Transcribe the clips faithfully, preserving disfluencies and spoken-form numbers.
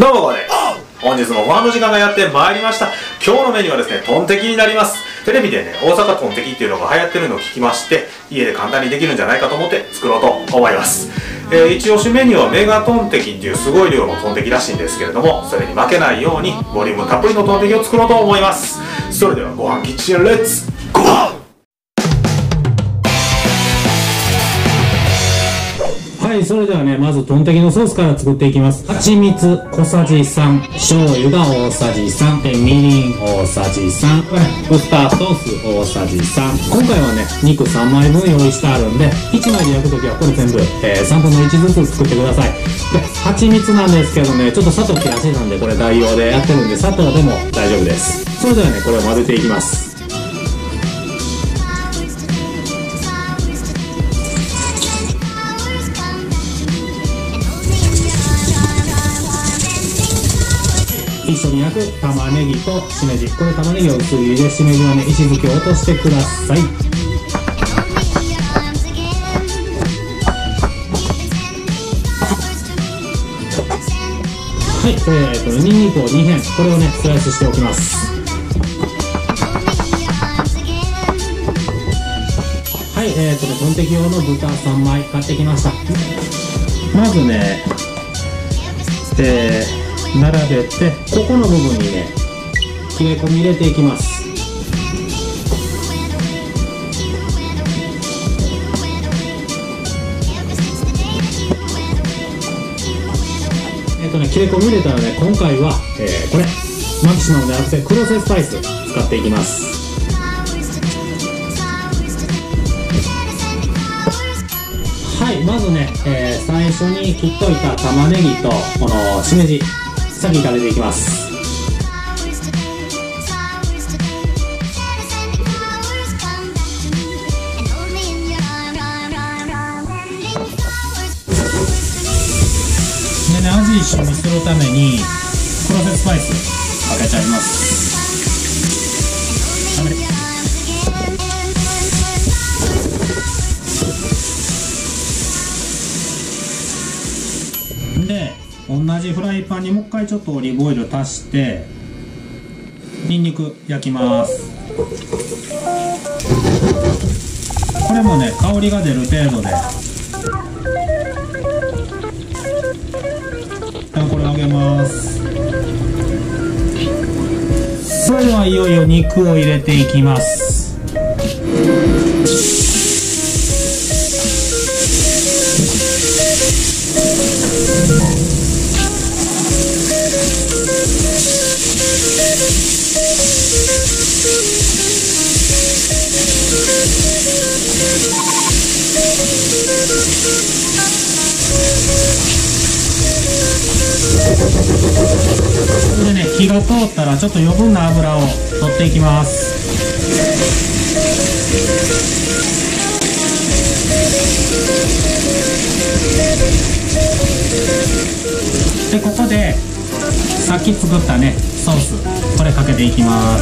どうもこれ本日もご飯の時間がやってまいりました。今日のメニューはですね、トンテキになります。テレビでね、大阪トンテキっていうのが流行ってるのを聞きまして、家で簡単にできるんじゃないかと思って作ろうと思います。えー、一押しメニューはメガトンテキっていうすごい量のトンテキらしいんですけれども、それに負けないようにボリュームたっぷりのトンテキを作ろうと思います。それではご飯キッチンレッツゴー。 はい、それではね、まずトンテキのソースから作っていきます。蜂蜜小さじさん、醤油が大さじさん、みりん大さじさん、ウスターソース大さじさん。今回はね、肉さんまいぶん用意してあるんで、いちまいで焼くときはこれ全部、えー、さんぶんのいちずつ作ってください。で、蜂蜜なんですけどね、ちょっと砂糖切らしなんで、これ代用でやってるんで、砂糖でも大丈夫です。それではね、これを混ぜていきます。一緒に焼く玉ねぎとしめじ、これ玉ねぎは薄切りで、しめじはね石突きを落としてください。はい、えーとにんにくをにへん、これをねスライスしておきます。はい、えーとねトンテキ用の豚さんまい買ってきました。まずね、えー並べて、ここの部分にね切れ込み入れていきます。えっとね切れ込み入れたらね、今回は、えー、これマキシマムじゃなくてクロセスパイス使っていきます。はい、まずね、えー、最初に切っといた玉ねぎとこのしめじ、先に食べていきます。でね、味一緒にするためにクロセススパイスかけちゃいます。で同じフライパンにもう一回ちょっとオリーブオイル足してにんにく焼きます。これもね香りが出る程度で、これ揚げます。それではいよいよ肉を入れていきます。これでね火が通ったらちょっと余分な油を取っていきます。でここでさっき作ったねソース、これかけていきます。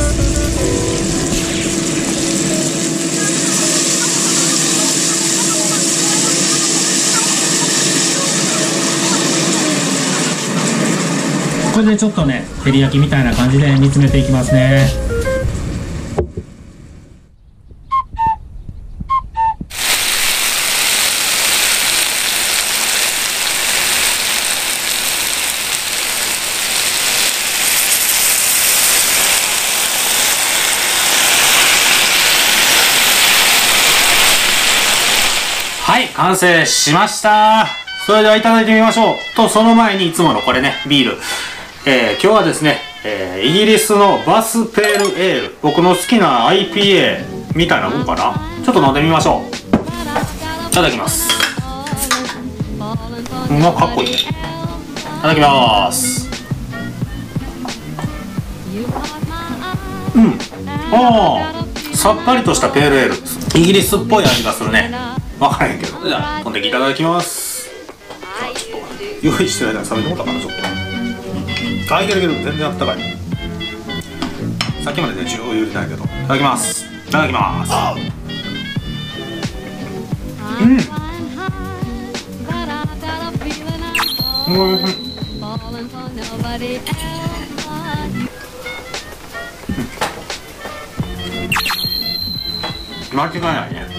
これでちょっとね照り焼きみたいな感じで煮詰めていきますね。はい、完成しました。それではいただいてみましょう。とその前にいつものこれね、ビール、えー、今日はですね、えー、イギリスのバスペールエール、僕の好きな アイピーエー みたいなもんかな。ちょっと飲んでみましょう。いただきます。うま、かっこいいね。いただきます。うん、ああ、さっぱりとしたペールエール、イギリスっぽい味がするね。分からへんけど。じゃあトンテキいただきます。ちょっと用意してる間に冷めてもらったかな。ちょっとあ、いけるいける、全然あったかい。さっきまでね中央入れたんやけど。いただきます。いただきます。うん、うん、 間違いないね。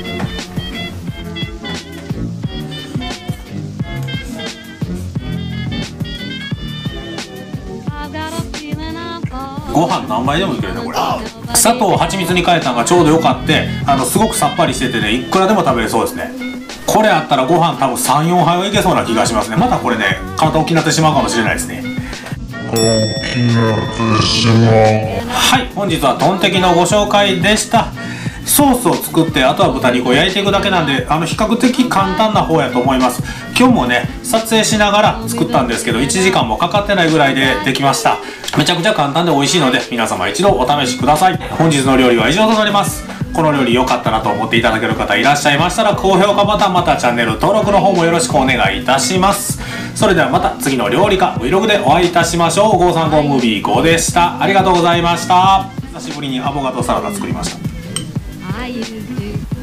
ご飯何杯でもいけるねこれ。砂糖を蜂蜜に変えたのがちょうどよかって、あのすごくさっぱりしててね、いくらでも食べれそうですね。これあったらご飯多分さん、よんはいはいけそうな気がしますね。またこれね、体大きくなってしまうかもしれないですね。はい、本日はトンテキのご紹介でした。ソースを作ってあとは豚肉を焼いていくだけなんで、あの比較的簡単な方やと思います。今日もね撮影しながら作ったんですけど、いちじかんもかかってないぐらいでできました。めちゃくちゃ簡単で美味しいので、皆様一度お試しください。本日の料理は以上となります。この料理良かったなと思っていただける方いらっしゃいましたら、高評価ボタンまたチャンネル登録の方もよろしくお願いいたします。それではまた次の料理か Vlog でお会いいたしましょう。ごーさんごムービーごでした。ありがとうございました。久しぶりにアボカドサラダ作りました。